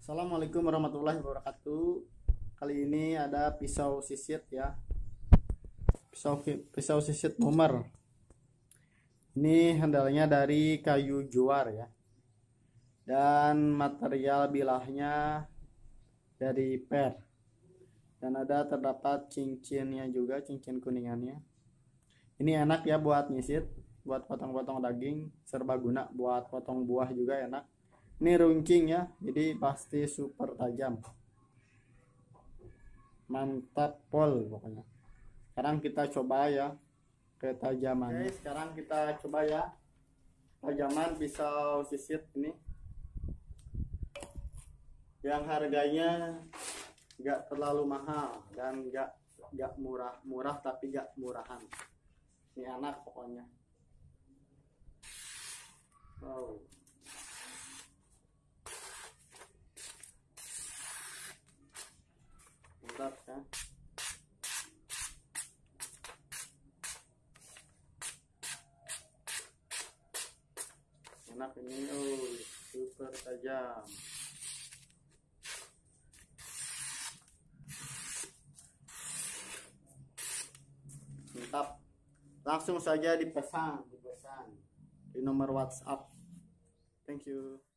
Assalamualaikum warahmatullahi wabarakatuh. Kali ini ada pisau sisit ya. Pisau sisit boomer. Ini handalnya dari kayu juar ya. Dan material bilahnya dari per. Dan terdapat cincinnya juga, cincin kuningannya. Ini enak ya buat nyisit, buat potong-potong daging, serbaguna buat potong buah juga enak. Ini runcing ya, jadi pasti super tajam, mantap pol pokoknya. Sekarang kita coba ya ketajamannya. Oke, sekarang kita coba ya tajaman pisau sisit ini, yang harganya nggak terlalu mahal dan nggak murah tapi nggak murahan. Ini enak pokoknya. Wow. Mantap ya. Enak ini, super tajam. Mantap. Langsung saja dipesan di nomor WhatsApp. Thank you.